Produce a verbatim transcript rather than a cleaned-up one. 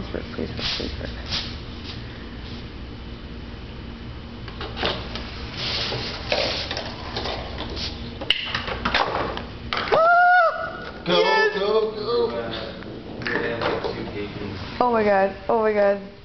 work, please work, please work. Go, go, go. Oh my god, oh my god.